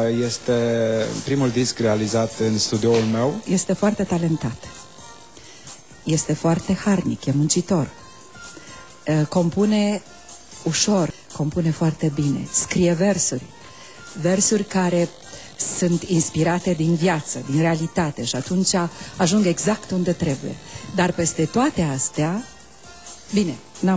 este primul disc realizat în studioul meu. Este foarte talentat. Este foarte harnic, e muncitor. Compune ușor, compune foarte bine. Scrie versuri. Versuri care sunt inspirate din viață, din realitate și atunci ajung exact unde trebuie. Dar peste toate astea, bine,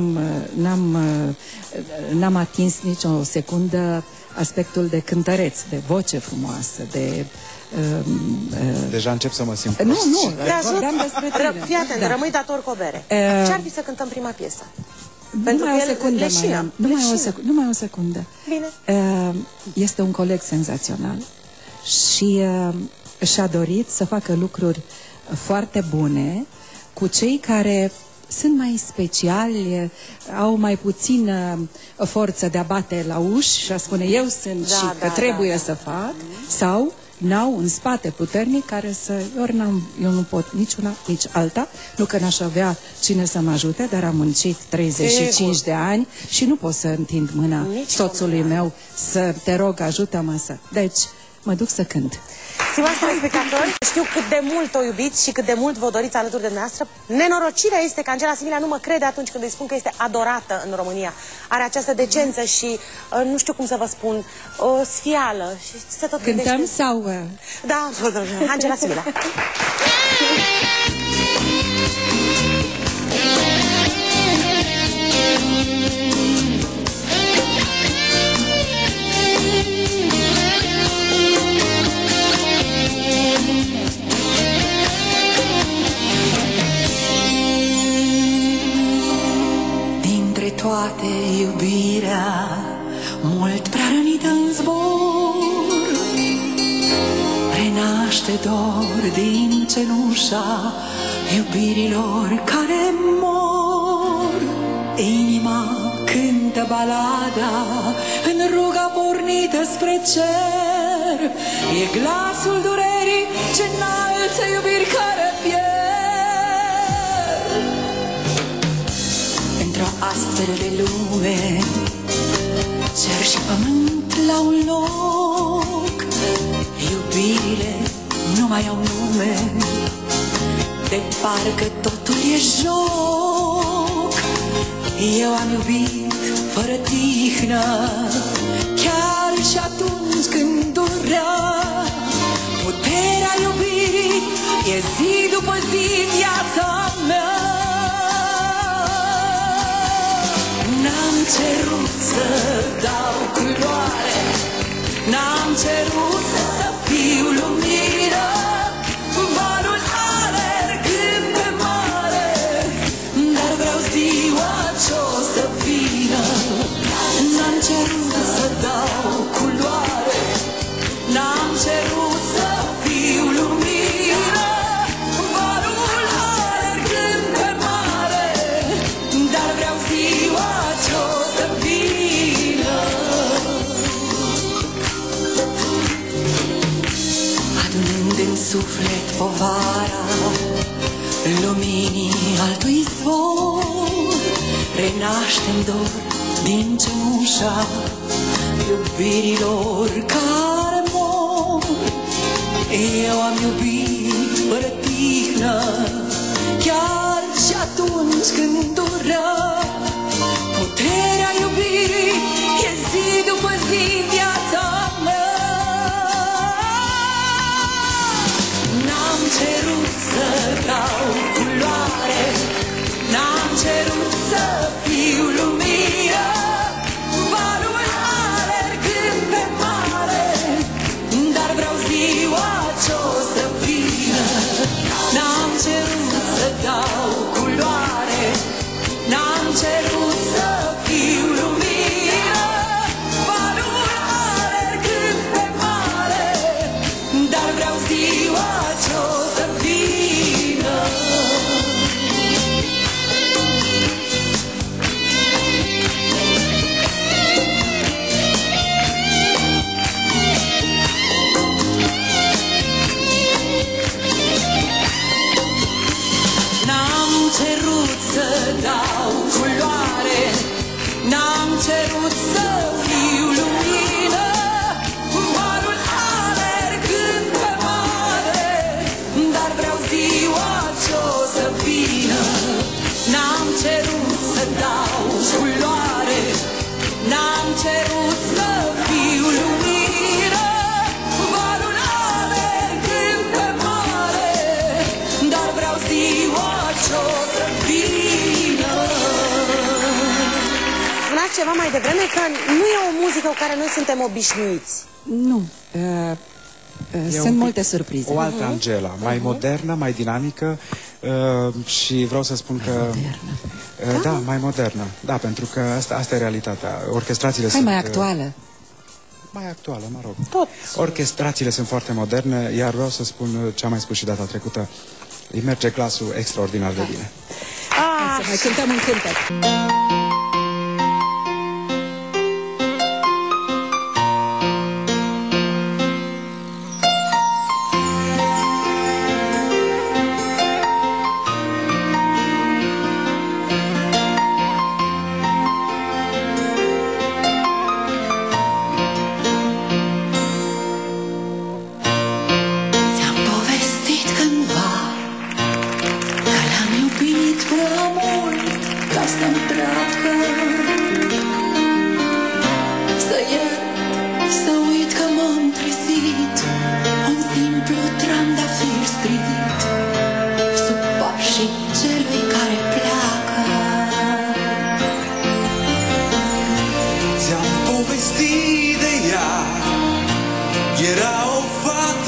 n-am atins nicio secundă aspectul de cântăreț, de voce frumoasă, de... Deja încep să mă simt. Nu, vorbeam despre tine. Fii atent, rămâi dator cu o bere. Ce-ar fi să cântăm prima piesă? Numai o secundă, numai o secundă. Bine. Este un coleg senzațional și și-a dorit să facă lucruri foarte bune cu cei care sunt mai speciali, au mai puțină forță de a bate la uși și a spune eu sunt și că trebuie să fac, sau n-au un spate puternic care să... Eu nu pot nici una, nici alta, nu că n-aș avea cine să mă ajute, dar am muncit 35 de ani și nu pot să întind mâna soțului meu să te rog, ajută-mă să... Deci, mă duc să cânt. Stimați telespectatori, știu cât de mult o iubiți și cât de mult vă doriți alături de dumneavoastră. Nenorocirea este că Angela Similea nu mă crede atunci când îi spun că este adorată în România. Are această decență și, nu știu cum să vă spun, o sfială. Și se tot cântăm gândește... sau... Da, Angela Similea. Toate iubirea mult prea rănită în zbor renaște dor din cenușa iubirilor care mor. Inima cântă balada în ruga pornită spre cer. E glasul durerii ce înalță iubiri care pierd. Astfel de lume, cer și pământ la un loc, iubirile nu mai au nume, de parcă totul e joc. Eu am iubit fără tihnă, chiar și atunci când durea. Puterea iubirii e zi după zi viața mea. N-am cerut să dau culoare, n-am cerut să fiu lumină, valul alergând pe mare, dar vreau ziua ce-o să vină. N-am cerut să dau culoare, n-am cerut să fiu lumină, valul alergând pe mare, dar vreau ziua ce-o să vină. Adunând în suflet povara luminii altui zvon, renaștem dor din cenușa iubirilor care mor. Eu am iubit fără tihnă, chiar și atunci când durea. Puterea iubirii e zi după zi viața mea. N-am cerut să dau culoare, n-am cerut să fiu lumină, valul alergând pe mare, dar vreau ziua ce-o să vină. N-am cerut să dau culoare, n-am cerut să fiu lumină, valul alergând pe mare, dar vreau ziua ce-o să vină. N-am cerut să dau culoare, n-am cerut să fiu lumină, valul observat mai devreme că nu e o muzică cu care noi suntem obișnuiți. Nu. Sunt multe surprize. O altă Angela, mai modernă, mai dinamică și vreau să spun că... Da, mai modernă. Da, pentru că asta e realitatea. Orchestrațiile sunt... mai actuală. Mai actuală, mă rog. Tot. Orchestrațiile sunt foarte moderne, iar vreau să spun ce am mai spus și data trecută. Îi merge glasul extraordinar de bine. Hai să mai cântăm un cântec. Ți-am povestit cândva că l-am iubit prea mult ca să-mi treacă. Să iert, să uit că m-am trezit un simplu trandafir strit sub pașii celui care pleacă. Ți-am povestit de ea, era o fată